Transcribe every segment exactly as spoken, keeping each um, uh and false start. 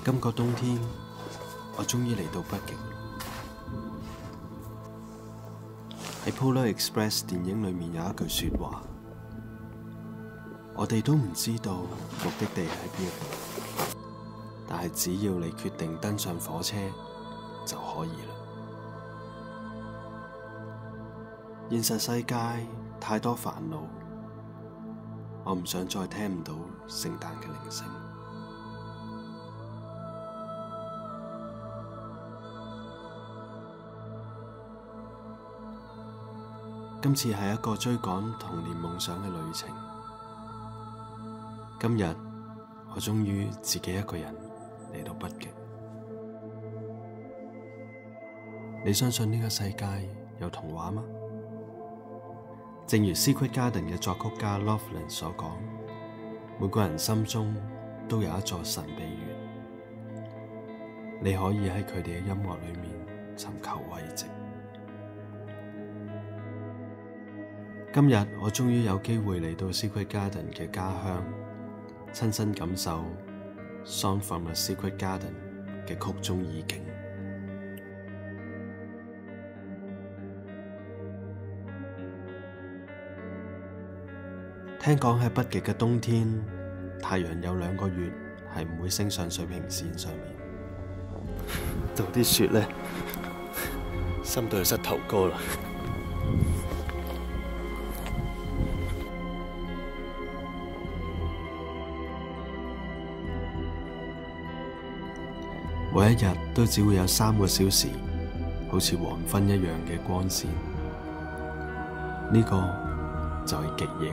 今個冬天，我終於嚟到北極。喺 Polar Express 電影裏面有一句說話，我哋都唔知道目的地喺邊，但係只要你決定登上火車就可以啦。現實世界太多煩惱，我唔想再聽唔到聖誕嘅鈴聲。今次係一個追趕童年夢想嘅旅程。今日我終於自己一個人嚟到北極。你相信呢個世界有童話嗎？正如 Secret Garden 嘅作曲家 Loveland 所講，每個人心中都有一座神秘園，你可以喺佢哋嘅音樂裏面尋求慰藉。今日我終於有機會嚟到 Secret Garden 嘅家鄉，親身感受 Song from a Secret Garden 嘅曲中意境。聽講喺北極嘅冬天，太陽有兩個月係唔會升上水平線上面，到啲雪呢，深到去膝頭哥啦。每一日都只會有三個小時，好似黃昏一樣嘅光線，呢個就係極夜。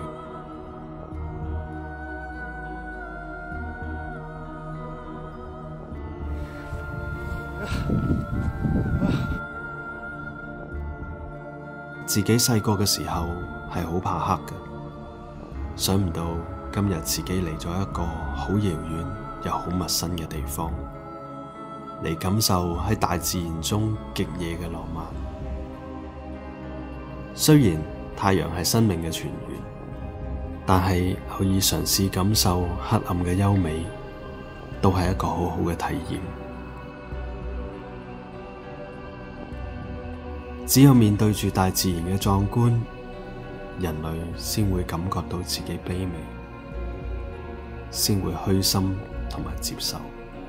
自己細個嘅時候係好怕黑嘅，想唔到今日自己嚟咗一個好遙遠又好陌生嘅地方，嚟感受喺大自然中極夜嘅浪漫。雖然太陽係生命嘅泉源，但係偶爾嘗試感受黑暗嘅優美，都係一個好好嘅體驗。只有面對住大自然嘅壯觀，人類先會感覺到自己卑微，先會虛心同埋接受。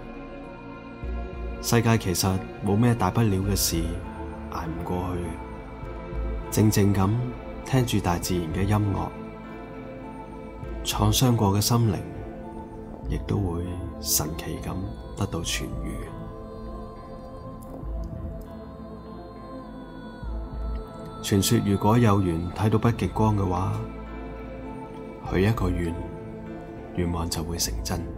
世界其實冇咩大不了嘅事，捱唔過去，靜靜咁聽住大自然嘅音樂，創傷過嘅心靈亦都會神奇咁得到痊癒。傳說如果有緣睇到北極光嘅話，許一個願，願望就會成真。